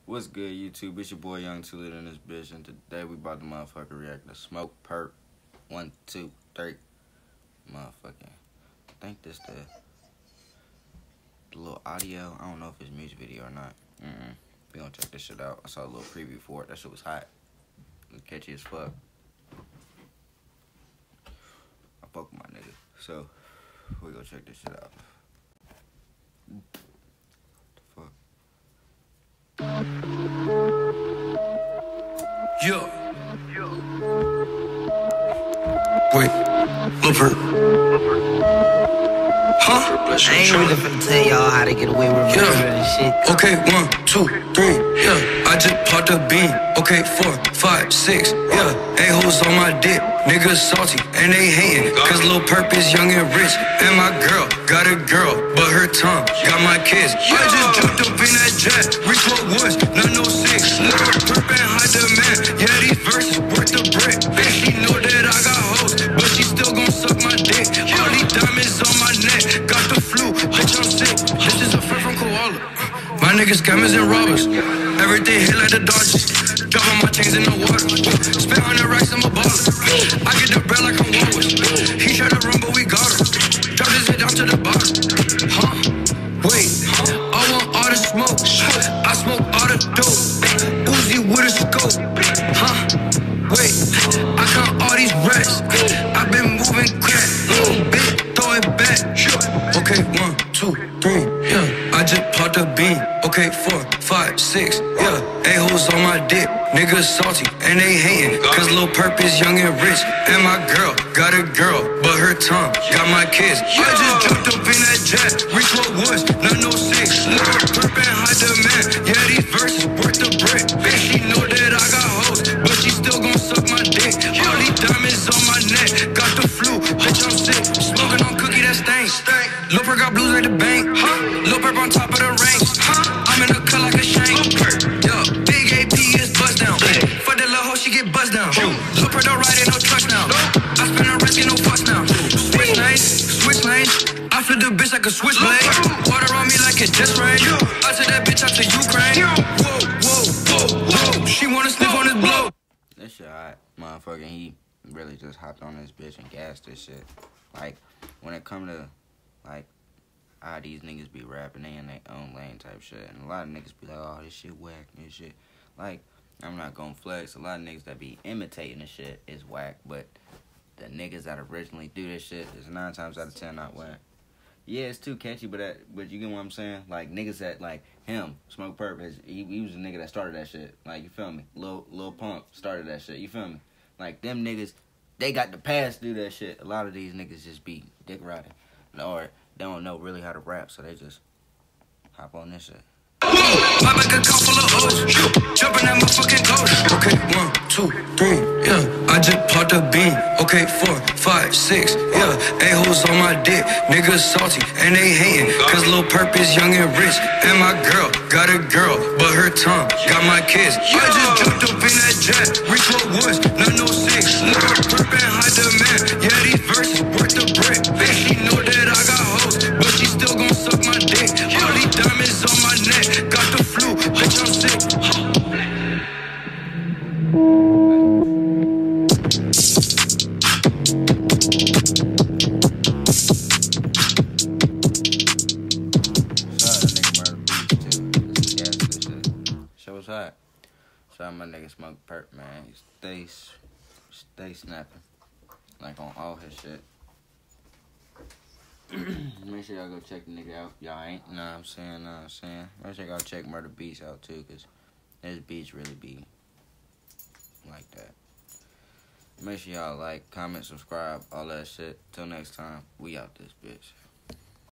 What's good, YouTube? It's your boy Young Too Lit in this bitch, and today we about to motherfucking react to Smoke Perp 1, 2, 3. Motherfucking. I think this the little audio. I don't know if it's music video or not. We gonna check this shit out. I saw a little preview for it. That shit was hot. Catchy as fuck. I fuck with my nigga. So we gonna check this shit out. Yeah. Wait, look her. Huh? I ain't really finna tell y'all how to get away with murder and shit. Okay, 1, 2, 3, yeah. I just popped a bean. Okay, 4, 5, 6, yeah. A-hoes on my dick, niggas salty, and they hating. Cause Lil Perp is young and rich, and my girl got a girl, but her tongue got my kids. I just jumped up in that jet, reach what woods, 906. Lil Perp and high demand, yeah, these verses worth the brick. And she know that I got hoes, but she still gon' suck my dick. All these diamonds on my neck, got the flu, bitch, I'm sick. This is a friend from Koala. My niggas scammers and robbers. Everything hit like the Dodgers. Dropping my chains in the water. Spend 100 racks, I'm a baller. I get the bread like I'm Warwick. He tried to run, but we got her. Drop his head down to the bottom. Huh? Wait. I want all the smoke. I smoke all the dope. Uzi with a scope. Huh? Wait. I count all these racks. I've been moving crack. Little bitch, throw it back. Okay, 1, 2, 3, yeah. I just popped a bean. Okay, 4, 5, 6, yeah. A-hoes on my dick, niggas salty, and they hating. Cause Lil Perp is young and rich, and my girl got a girl, but her tongue got my kids. I just jumped up in that jet, reach what woods, 906. Lil Perp and high demand, yeah, these verses worth the brick. And she know that I got hoes, but she still gon' suck my dick. All these diamonds on my neck, got the flu, bitch, I'm sick. Smoking on cookie that stank. Lil Perp got blues like the bank. Lil Perp on top of the ranks. I'm in the cut like a shank. Yeah, big AP is bust down. Fuck that little hoe, she get buzzed down. Lil Perp don't ride in no trucks now. I spin a rest, get no fucks now. Switch lanes, switch lanes. I flip the bitch like a switchblade. Water on me like it just rained. I took that bitch out to Ukraine. Whoa, whoa, whoa, whoa. She wanna sniff on this blow. That shit hot. Motherfucking he really just hopped on this bitch and gassed this shit. Like, when it come to, like, how these niggas be rapping, they in their own lane type shit. And a lot of niggas be like, oh, this shit whack and this shit. Like, I'm not gonna flex. A lot of niggas that be imitating this shit is whack. But the niggas that originally do this shit is 9 times out of 10 not whack. Yeah, it's too catchy, but you get what I'm saying? Like, niggas that, like, him, Smoke Perp, he was the nigga that started that shit. Like, you feel me? Lil Pump started that shit. You feel me? Like, them niggas, they got the pass to do that shit. A lot of these niggas just be dick riding. Or they don't know really how to rap, so they just hop on this shit. I make a couple of O's, jumping at my fucking ghost. Okay, 1, 2, 3, yeah. I just popped a bean. Okay, 4, 5, 6, yeah. A-hoes on my dick, niggas salty, and they hating. Cause Lil Perp is young and rich, and my girl got a girl, but her tongue got my kids. I just jumped up in that jet, reach what woods, 906. Lil Perp and high demand, yeah, these verses worth the brick. And she know that I got hoes, but she still gon' suck my dick. All these diamonds on my neck, got the flu, bitch, I'm sick. Hot. Shout out my nigga Smoke Perp, man. He stay snapping. Like on all his shit. Make sure y'all go check the nigga out. Y'all ain't, know what I'm saying? Make sure y'all check Murder Beats out too, cause his beats really be like that. Make sure y'all like, comment, subscribe, all that shit. Till next time, we out this bitch.